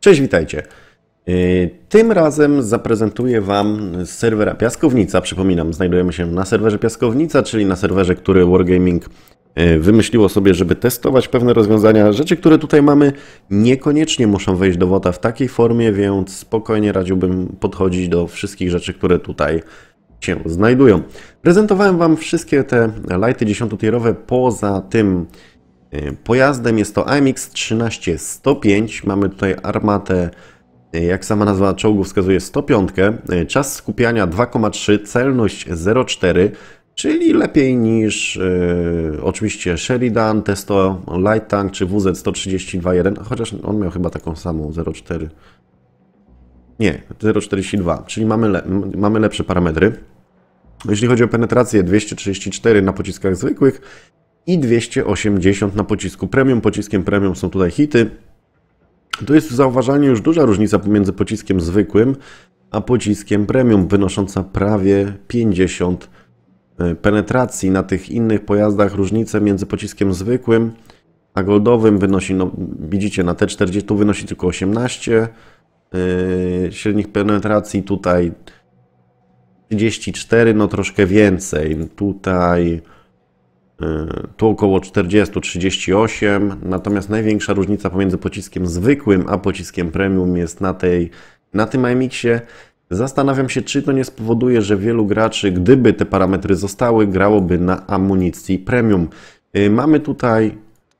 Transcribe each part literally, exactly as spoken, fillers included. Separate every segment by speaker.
Speaker 1: Cześć, witajcie. Yy, Tym razem zaprezentuję Wam z serwera Piaskownica. Przypominam, znajdujemy się na serwerze Piaskownica, czyli na serwerze, który Wargaming yy, wymyśliło sobie, żeby testować pewne rozwiązania. Rzeczy, które tutaj mamy, niekoniecznie muszą wejść do WOTA w takiej formie, więc spokojnie radziłbym podchodzić do wszystkich rzeczy, które tutaj się znajdują. Prezentowałem Wam wszystkie te lighty dziesięciotierowe. Poza tym pojazdem jest to A M X trzynaście sto pięć. Mamy tutaj armatę, jak sama nazwa czołgu wskazuje, sto pięć. Czas skupiania dwa przecinek trzy, celność zero przecinek cztery, czyli lepiej niż yy, oczywiście Sheridan, Testo Light Tank czy W Z sto trzydzieści dwa jeden, chociaż on miał chyba taką samą zero przecinek cztery. Nie, zero przecinek czterdzieści dwa, czyli mamy, le mamy lepsze parametry. Jeśli chodzi o penetrację, dwieście trzydzieści cztery na pociskach zwykłych i dwieście osiemdziesiąt na pocisku premium. Pociskiem premium są tutaj hity. To jest zauważalnie już duża różnica pomiędzy pociskiem zwykłym a pociskiem premium, wynosząca prawie pięćdziesiąt penetracji. Na tych innych pojazdach różnice między pociskiem zwykłym a goldowym wynosi, no widzicie, na T czterdzieści tu wynosi tylko osiemnaście yy, średnich penetracji, tutaj trzydzieści cztery, no troszkę więcej. Tutaj tu około czterdzieści, trzydzieści osiem, natomiast największa różnica pomiędzy pociskiem zwykłym a pociskiem premium jest na, tej, na tym A M X-ie. Zastanawiam się, czy to nie spowoduje, że wielu graczy, gdyby te parametry zostały, grałoby na amunicji premium. Mamy tutaj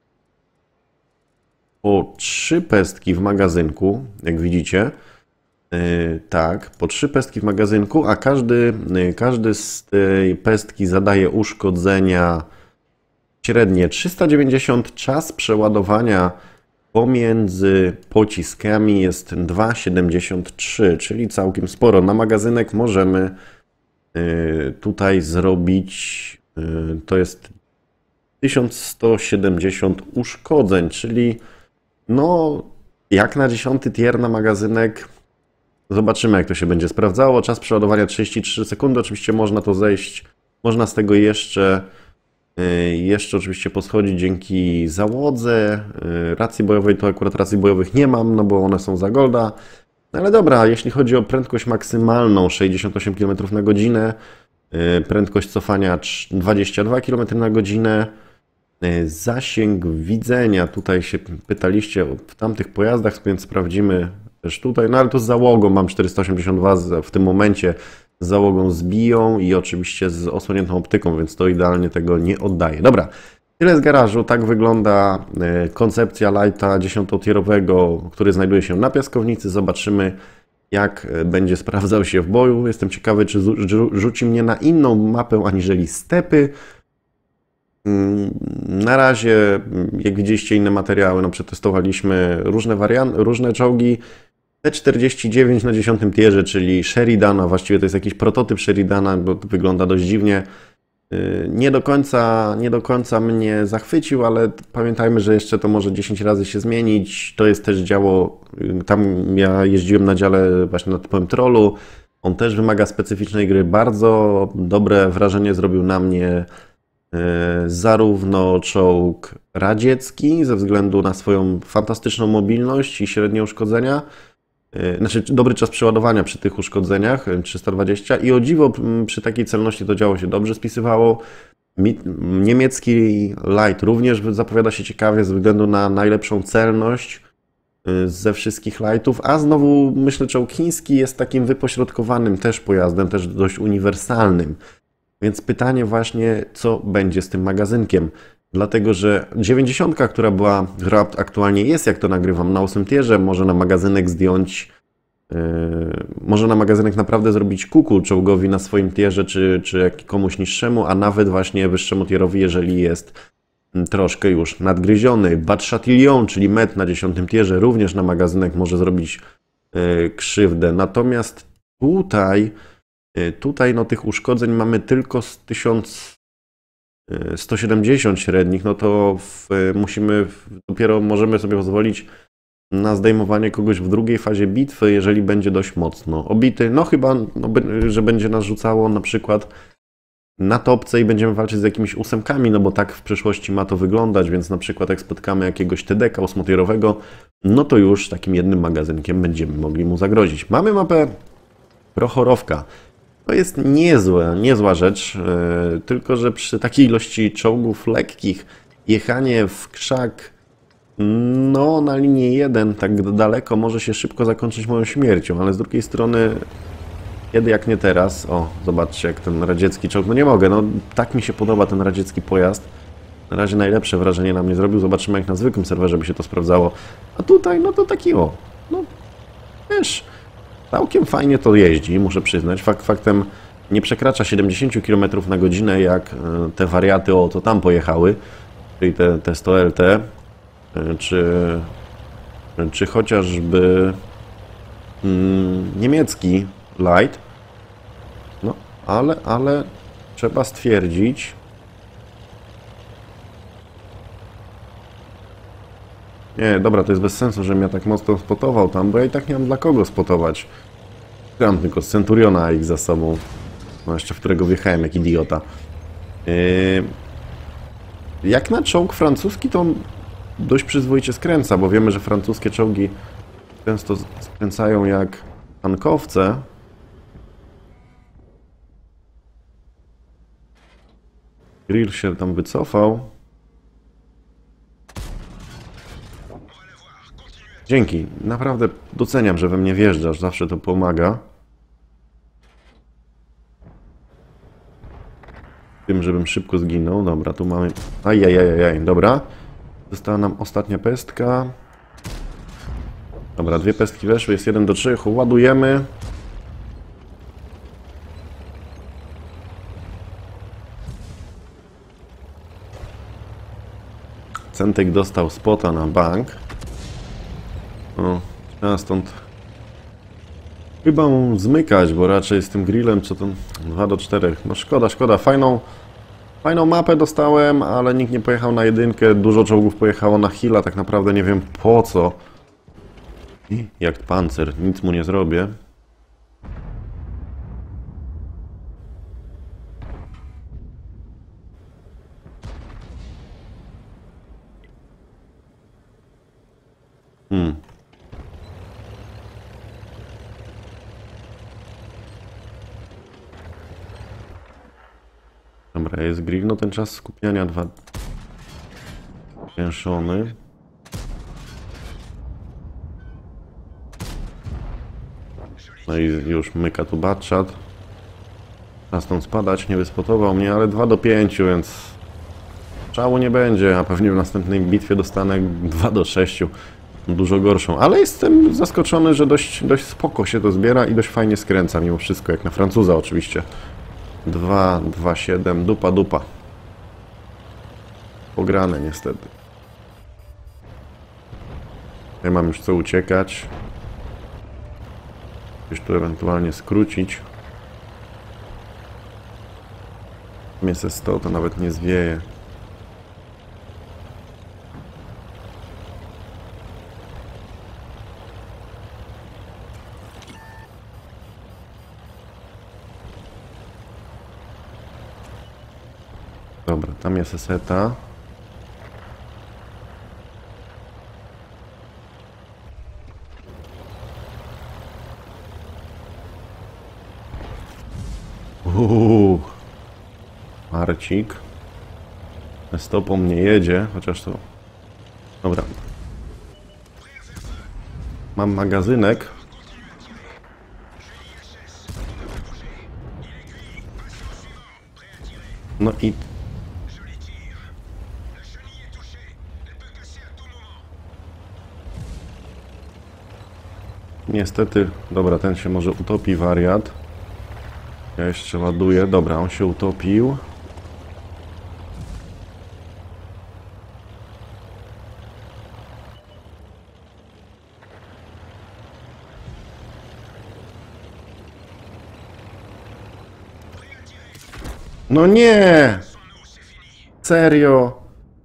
Speaker 1: po trzy pestki w magazynku, jak widzicie. Tak, po trzy pestki w magazynku, a każdy, każdy z tej pestki zadaje uszkodzenia średnie trzysta dziewięćdziesiąt. Czas przeładowania pomiędzy pociskami jest dwa przecinek siedemdziesiąt trzy, czyli całkiem sporo. Na magazynek możemy tutaj zrobić, to jest tysiąc sto siedemdziesiąt uszkodzeń, czyli no jak na dziesiąty tier na magazynek. Zobaczymy, jak to się będzie sprawdzało. Czas przeładowania trzydzieści trzy sekundy. Oczywiście można to zejść, można z tego jeszcze, jeszcze oczywiście poschodzić dzięki załodze. Racji bojowej to akurat racji bojowych nie mam, no bo one są za golda. No ale dobra, jeśli chodzi o prędkość maksymalną sześćdziesiąt osiem kilometrów na godzinę, prędkość cofania dwadzieścia dwa kilometry na godzinę, zasięg widzenia, tutaj się pytaliście w tamtych pojazdach, więc sprawdzimy też tutaj, no ale to z załogą mam czterysta osiemdziesiąt dwa w tym momencie, z załogą z biją i oczywiście z osłoniętą optyką, więc to idealnie tego nie oddaje. Dobra, tyle z garażu, tak wygląda koncepcja lighta dziesięciotierowego, który znajduje się na Piaskownicy. Zobaczymy, jak będzie sprawdzał się w boju. Jestem ciekawy, czy rzuci mnie na inną mapę aniżeli stepy. Na razie, jak widzieliście, inne materiały, no przetestowaliśmy różne warianty, różne czołgi. T czterdzieści dziewięć na dziesiątym tierze, czyli Sheridana, właściwie to jest jakiś prototyp Sheridana, bo to wygląda dość dziwnie. Nie do końca, nie do końca mnie zachwycił, ale pamiętajmy, że jeszcze to może dziesięć razy się zmienić. To jest też działo, tam ja jeździłem na dziale właśnie na typowym trollu. On też wymaga specyficznej gry. Bardzo dobre wrażenie zrobił na mnie zarówno czołg radziecki ze względu na swoją fantastyczną mobilność i średnie uszkodzenia, znaczy dobry czas przeładowania przy tych uszkodzeniach trzysta dwadzieścia i o dziwo przy takiej celności to działo się dobrze spisywało. Niemiecki light również zapowiada się ciekawie ze względu na najlepszą celność ze wszystkich lightów, a znowu myślę, czołg chiński jest takim wypośrodkowanym też pojazdem, też dość uniwersalnym. Więc pytanie właśnie, co będzie z tym magazynkiem? Dlatego, że dziewięćdziesiątka, która była, która aktualnie jest, jak to nagrywam, na ósmym tierze, może na magazynek zdjąć, yy, może na magazynek naprawdę zrobić kuku czołgowi na swoim tierze, czy, czy komuś niższemu, a nawet właśnie wyższemu tierowi, jeżeli jest troszkę już nadgryziony. Batchatillon, czyli met na dziesiątym tierze, również na magazynek może zrobić yy, krzywdę. Natomiast tutaj Tutaj no, tych uszkodzeń mamy tylko z tysiąc sto siedemdziesiąt średnich, no to w, musimy, dopiero możemy sobie pozwolić na zdejmowanie kogoś w drugiej fazie bitwy, jeżeli będzie dość mocno obity. No chyba, no, że będzie nas rzucało na przykład na topce i będziemy walczyć z jakimiś ósemkami, no bo tak w przyszłości ma to wyglądać, więc na przykład jak spotkamy jakiegoś T D K ósmotierowego, no to już takim jednym magazynkiem będziemy mogli mu zagrozić. Mamy mapę Prochorowka. To jest niezłe, niezła rzecz, yy, tylko że przy takiej ilości czołgów lekkich jechanie w krzak, no na linię jeden tak daleko może się szybko zakończyć moją śmiercią, ale z drugiej strony kiedy jak nie teraz, o zobaczcie jak ten radziecki czołg, no nie mogę, no tak mi się podoba ten radziecki pojazd, na razie najlepsze wrażenie na mnie zrobił, zobaczymy jak na zwykłym serwerze by się to sprawdzało, a tutaj no to taki o, no wiesz, całkiem fajnie to jeździ, muszę przyznać, Fakt faktem nie przekracza siedemdziesiąt kilometrów na godzinę jak te wariaty o to tam pojechały, czyli te, te sto L T, czy, czy chociażby mm, niemiecki Light, no ale, ale trzeba stwierdzić, nie, dobra, to jest bez sensu, żebym ja tak mocno spotował tam, bo ja i tak nie mam dla kogo spotować. Mam tylko z Centuriona ich za sobą, no jeszcze w którego wjechałem jak idiota. Yy, jak na czołg francuski to dość przyzwoicie skręca, bo wiemy, że francuskie czołgi często skręcają jak tankowce. Grill się tam wycofał. Dzięki. Naprawdę doceniam, że we mnie wjeżdżasz. Zawsze to pomaga. Tym, żebym szybko zginął. Dobra, tu mamy... Ajajajajaj, dobra. Została nam ostatnia pestka. Dobra, dwie pestki weszły. Jest jeden do trzech. Ładujemy. Centek dostał spota na bank. O, trzeba stąd chyba mu zmykać, bo raczej z tym grillem co to dwa do czterech. No szkoda, szkoda. Fajną, fajną mapę dostałem, ale nikt nie pojechał na jedynkę. Dużo czołgów pojechało na Hilla. Tak naprawdę nie wiem po co. I jak pancer. Nic mu nie zrobię. Hmm. Dobra, jest grill. No ten czas skupiania dwa... Pięszony. No i już myka tu batchat. Trzeba stąd spadać, nie wyspotował mnie, ale dwa do pięciu, więc... Szału nie będzie, a pewnie w następnej bitwie dostanę dwa do sześciu. Dużo gorszą, ale jestem zaskoczony, że dość, dość spoko się to zbiera i dość fajnie skręca mimo wszystko, jak na Francuza oczywiście. dwa, dwa, siedem, dupa, dupa. Pograne niestety. Ja mam już co uciekać. Gdzieś tu ewentualnie skrócić. Mięsę sto to nawet nie zwieje. Dobra, tam jest eseta. Uuu. Marcik. Stopą mnie jedzie, chociaż to... Dobra. Mam magazynek. No i... Niestety, dobra, ten się może utopi, wariat. Ja jeszcze ładuję. Dobra, on się utopił. No nie! Serio?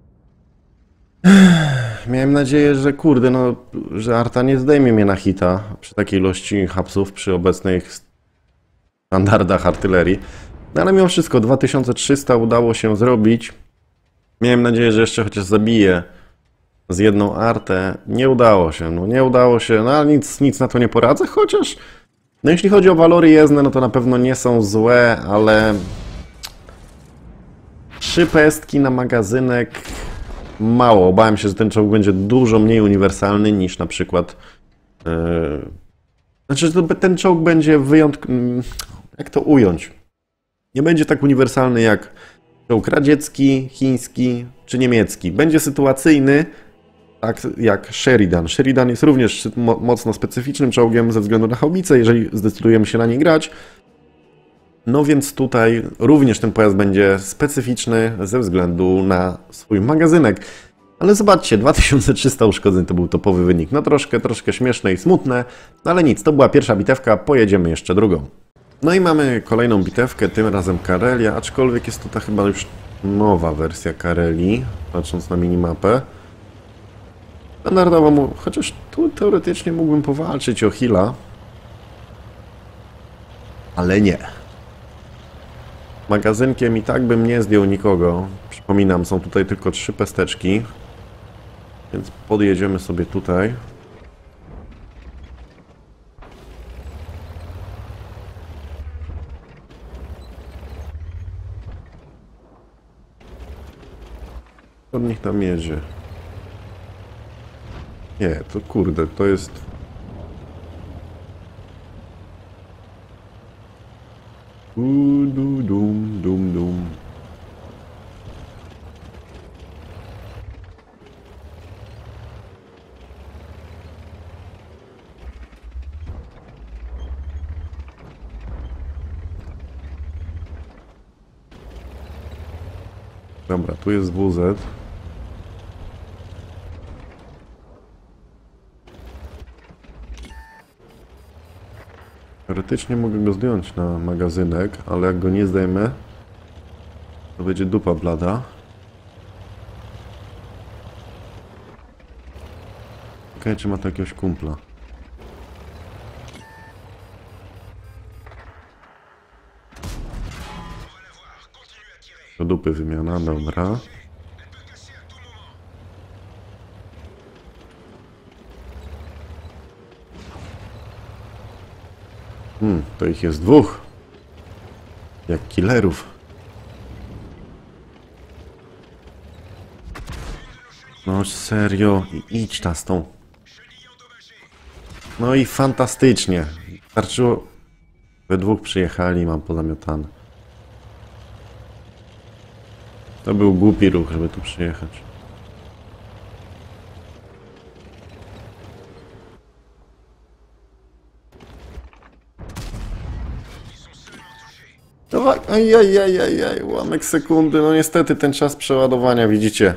Speaker 1: Miałem nadzieję, że kurde, no, że Arta nie zdejmie mnie na hita przy takiej ilości hapsów, przy obecnych standardach artylerii. No ale mimo wszystko dwa tysiące trzysta udało się zrobić. Miałem nadzieję, że jeszcze chociaż zabiję z jedną artę. Nie udało się, no nie udało się, no ale nic, nic na to nie poradzę, chociaż no jeśli chodzi o walory jezdne, no to na pewno nie są złe, ale trzy pestki na magazynek mało. Obawiam się, że ten czołg będzie dużo mniej uniwersalny niż na przykład yy... znaczy, że ten czołg będzie wyjątkowy, jak to ująć? Nie będzie tak uniwersalny jak czołg radziecki, chiński czy niemiecki. Będzie sytuacyjny, tak jak Sheridan. Sheridan jest również mo mocno specyficznym czołgiem ze względu na haubicę, jeżeli zdecydujemy się na nie grać. No więc tutaj również ten pojazd będzie specyficzny ze względu na swój magazynek. Ale zobaczcie, dwa tysiące trzysta uszkodzeń to był topowy wynik. No troszkę, troszkę śmieszne i smutne, no ale nic, to była pierwsza bitewka, pojedziemy jeszcze drugą. No i mamy kolejną bitewkę, tym razem Karelia, aczkolwiek jest to ta chyba już nowa wersja Karelii, patrząc na minimapę. Standardowo, mu, chociaż tu teoretycznie mógłbym powalczyć o heala, ale nie. Magazynkiem i tak bym nie zdjął nikogo. Przypominam, są tutaj tylko trzy pesteczki, więc podjedziemy sobie tutaj. Od nich tam jedzie. Nie, to kurde, to jest... U, du, dum, dum, dum. Dobra, tu jest W Z. Teoretycznie mogę go zdjąć na magazynek, ale jak go nie zdejmę, to będzie dupa blada. Okej, czy ma to jakiegoś kumpla? Do dupy wymiana, dobra. Hmm, to ich jest dwóch. Jak killerów. No serio, idź ta z tą. No i fantastycznie. Starczyło... We dwóch przyjechali, mam pozamiatane. To był głupi ruch, żeby tu przyjechać. No, ajajajajaj, ułamek sekundy. No niestety ten czas przeładowania, widzicie.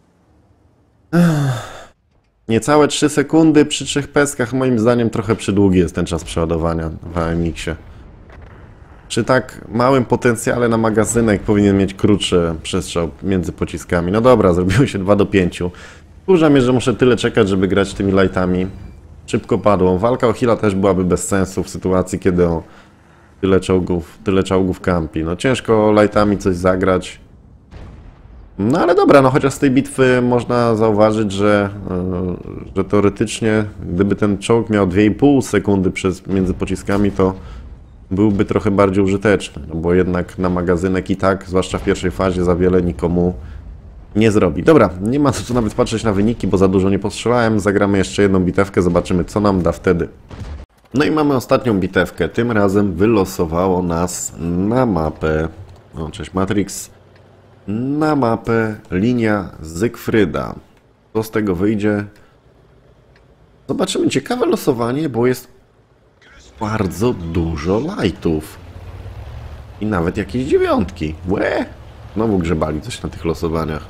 Speaker 1: Niecałe trzy sekundy przy trzech pestkach, moim zdaniem trochę przydługi jest ten czas przeładowania w A M X-ie. Przy tak małym potencjale na magazynek powinien mieć krótszy przestrzał między pociskami. No dobra, zrobiło się dwa do pięciu. Wkurza mnie, że muszę tyle czekać, żeby grać tymi lightami. Szybko padło. Walka o heala też byłaby bez sensu w sytuacji, kiedy o tyle czołgów, tyle czołgów kampi. No ciężko lightami coś zagrać. No ale dobra, no chociaż z tej bitwy można zauważyć, że, yy, że teoretycznie gdyby ten czołg miał dwie i pół sekundy przez, między pociskami, to byłby trochę bardziej użyteczny, no bo jednak na magazynek i tak, zwłaszcza w pierwszej fazie, za wiele nikomu nie zrobi. Dobra, nie ma co nawet patrzeć na wyniki, bo za dużo nie postrzelałem. Zagramy jeszcze jedną bitewkę, zobaczymy co nam da wtedy. No i mamy ostatnią bitewkę. Tym razem wylosowało nas na mapę, no cześć Matrix, na mapę linia Zygfryda. Co z tego wyjdzie? Zobaczymy. Ciekawe losowanie, bo jest bardzo dużo lightów. I nawet jakieś dziewiątki. Łe! Znowu grzebali coś na tych losowaniach.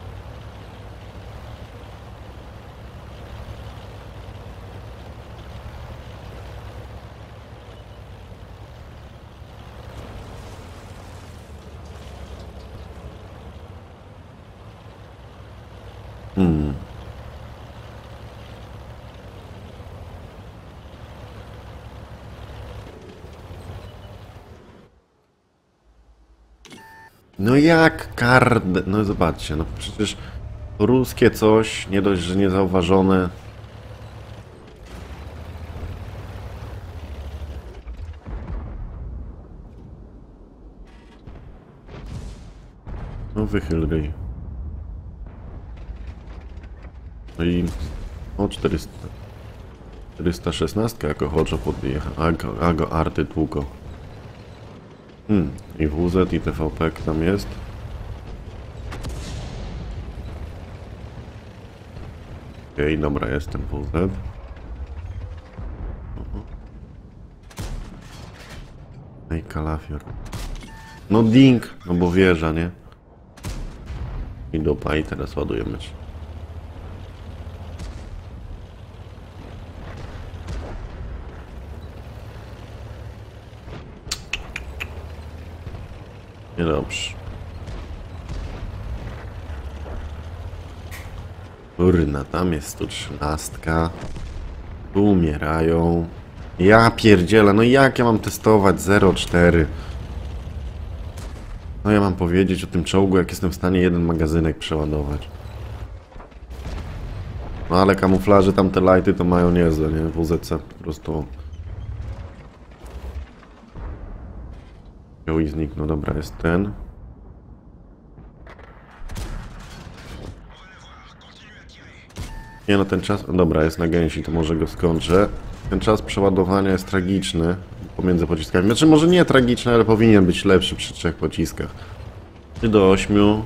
Speaker 1: Hmm. No jak kard... No zobaczcie, no przecież ruskie coś, nie dość, że niezauważone. No wychyl ryj. No i... O czterysta... czterysta szesnaście jako chodżo podbije. Ago, ago arty tłuko. Hmm, i W Z i T V P tam jest. Okej, okay, dobra, jest ten W Z. Ej, kalafior. No ding, no bo wieża, nie? I dopa, i teraz ładujemy się. Niedobrze. Kurna, tam jest sto trzynaście. Tu umierają. Ja pierdzielę, no jak ja mam testować zero cztery? No ja mam powiedzieć o tym czołgu, jak jestem w stanie jeden magazynek przeładować. No ale kamuflaże, tamte lighty to mają niezłe, nie? W Z C po prostu... Wziął i zniknął, dobra, jest ten. Nie no, ten czas... Dobra, jest na gęsi, to może go skończę. Ten czas przeładowania jest tragiczny pomiędzy pociskami. Znaczy może nie tragiczny, ale powinien być lepszy przy trzech pociskach. trzy do ośmiu.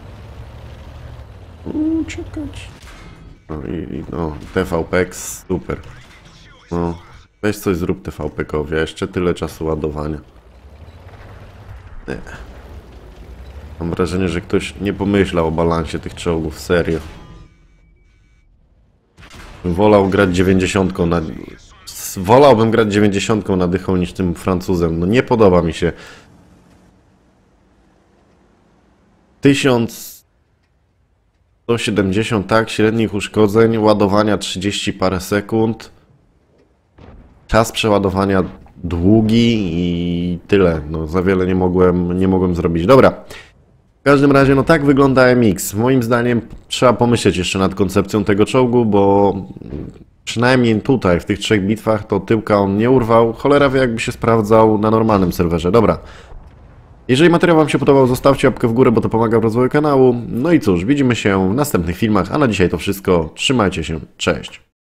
Speaker 1: Uuu, czekać. No i, i no, T V P X, super. No, weź coś zrób T V P kowi, jeszcze tyle czasu ładowania. Nie. Mam wrażenie, że ktoś nie pomyślał o balansie tych czołgów, serio. Wolał grać dziewięćdziesiątką na... Wolałbym grać dziewięćdziesiątką na dychą niż tym Francuzem. No nie podoba mi się. tysiąc sto siedemdziesiąt, tak, średnich uszkodzeń, ładowania trzydzieści parę sekund. Czas przeładowania długi i tyle. No za wiele nie mogłem, nie mogłem zrobić. Dobra. W każdym razie, no tak wygląda M X. Moim zdaniem trzeba pomyśleć jeszcze nad koncepcją tego czołgu, bo przynajmniej tutaj, w tych trzech bitwach, to tyłka on nie urwał. Cholera wie, jakby się sprawdzał na normalnym serwerze. Dobra. Jeżeli materiał Wam się podobał, zostawcie łapkę w górę, bo to pomaga w rozwoju kanału. No i cóż, widzimy się w następnych filmach, a na dzisiaj to wszystko. Trzymajcie się, cześć.